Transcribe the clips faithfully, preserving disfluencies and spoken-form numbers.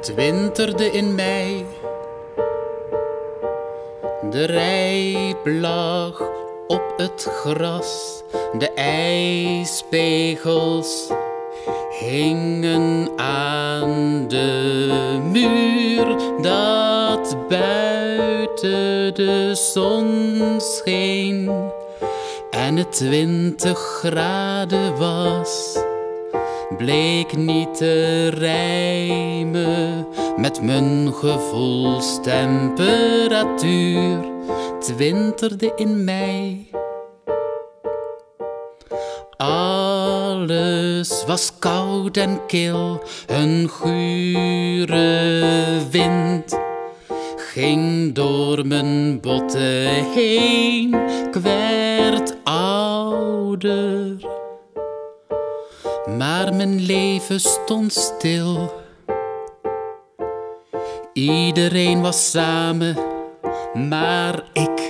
Het winterde in mei, de rijp lag op het gras, de ijspegels hingen aan de muur, dat buiten de zon scheen en het twintig graden was. Bleek niet te rijmen met mijn gevoelstemperatuur. Het winterde in mei. Alles was koud en kil, een gure wind ging door mijn botten heen. Ik werd ouder, maar mijn leven stond stil. Iedereen was samen, maar ik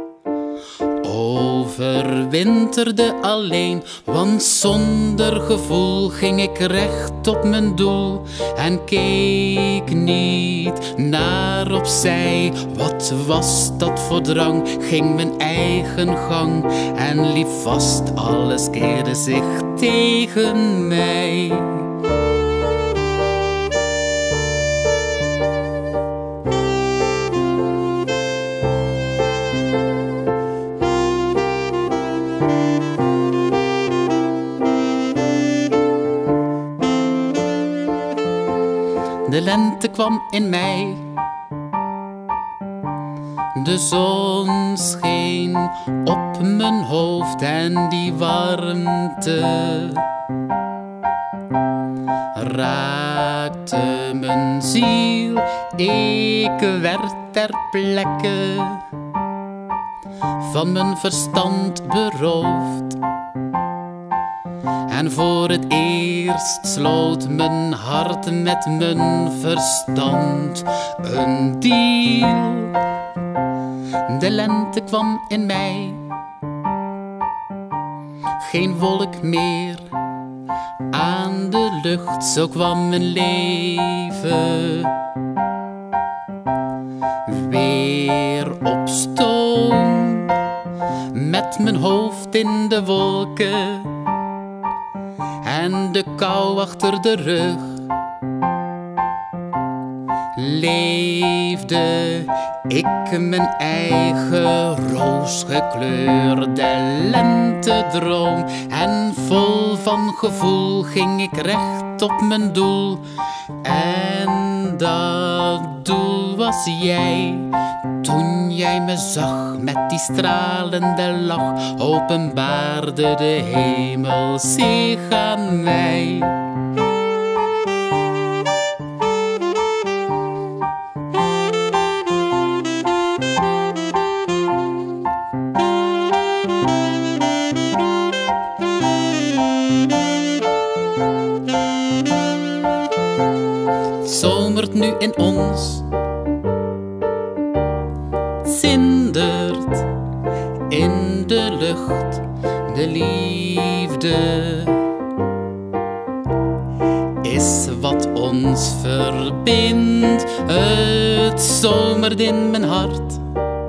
overwinterde alleen. Want zonder gevoel ging ik recht op mijn doel en keek niet naar opzij. Wat was dat voor drang? Ging mijn eigen gang en liep vast, alles keerde zich tegen mij. De lente kwam in mei, de zon scheen op mijn hoofd en die warmte raakte mijn ziel. Ik werd ter plekke van mijn verstand beroofd. En voor het eerst sloot mijn hart met mijn verstand een deal. De lente kwam in mei, geen wolk meer aan de lucht. Zo kwam mijn leven weer op stoom, met mijn hoofd in de wolken en de kou achter de rug. Leefde ik mijn eigen roosgekleurde lentedroom en vol van gevoel ging ik recht op mijn doel. En dat doel was jij. Toen jij me zag met die stralende lach, openbaarde de hemel zich aan mij. Het zomert nu in ons, zindert in de lucht, de liefde is wat ons verbindt. Het zomert in mijn hart,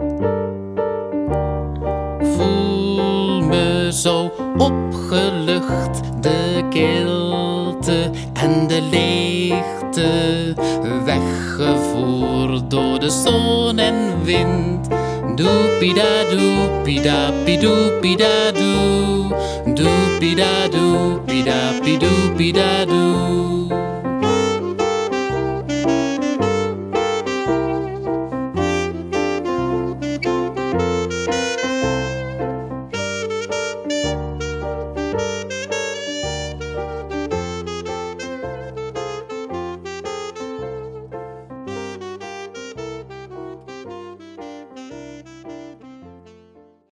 ik voel me zo opgelucht. De kilte en de leegte weggevoerd door de zon en wind. Doepida doepida pidoepida doe, doepida doepida pidoepida doe.